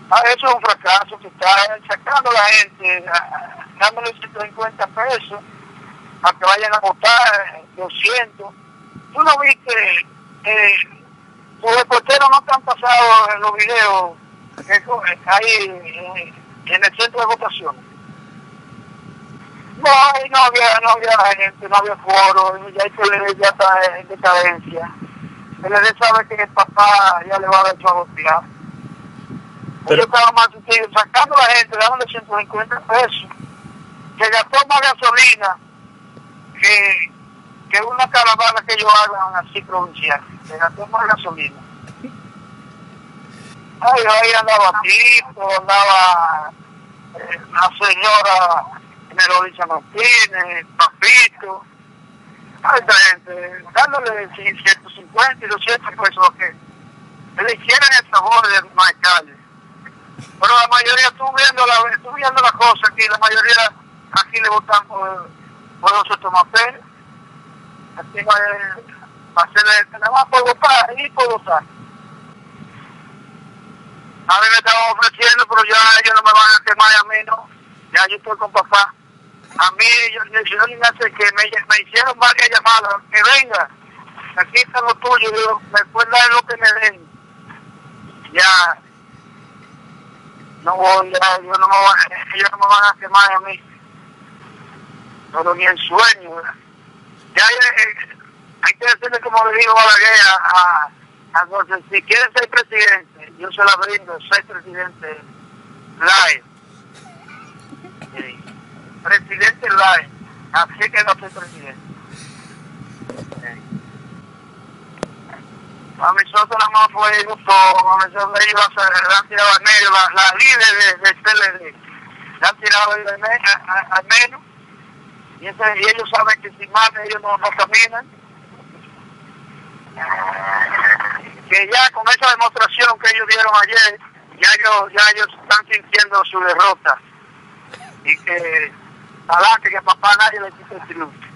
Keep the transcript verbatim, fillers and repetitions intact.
Ah, eso es un fracaso, que está sacando a la gente, a- dándole ciento cincuenta pesos para que vayan a votar, doscientos. Tú no viste, eh, los reporteros no te han pasado en los videos que co- ahí eh, en el centro de votación. No, ahí no había, no había gente, no había foro, ya el P L D ya está en decadencia. El P L D sabe que el papá ya le va a dar su a votar. Pero- Yo estaba más sentido, sacando a la gente, dándole ciento cincuenta pesos, que gastó más gasolina que, que una caravana que ellos hagan así provincial, que gastó más gasolina. Ay, ahí andaba Tito, andaba eh, la señora Melodisa Martínez, Papito, a esta gente, dándole ciento cincuenta y doscientos pesos que le hicieran el favor de más calle. Pero la mayoría, tú viendo la, tú viendo la cosa aquí, la mayoría aquí le votan por, por José Tomás Pérez. Aquí no hay, va a ser, nada más por votar y por votar. A mí me estaban ofreciendo, pero ya ellos no me van a quemar, a mí no. Ya yo estoy con papá. A mí, yo, yo, yo ni me hace que me, me hicieron varias llamadas, que venga, aquí está lo tuyo, yo, me pueden dar lo que me den. Ya, no voy, ya, yo no me voy, ellos no me van a quemar a mí. Pero ni en sueño, ¿verdad? Ya eh, hay que decirle como le digo a Balaguer, a, a, a José, si quiere ser presidente, yo se la brindo, ser presidente live. Sí. Presidente live, así que no soy presidente. Sí. A nosotros nada más fue el grupo, a nosotros ellos le han tirado al medio, la, la líder de, del P L D, le han tirado al medio, al medio. Y, ese, y ellos saben que sin más ellos no, no caminan. Que ya con esa demostración que ellos dieron ayer, ya ellos, ya ellos están sintiendo su derrota. Y que, ojalá que, que papá nadie le quite el triunfo.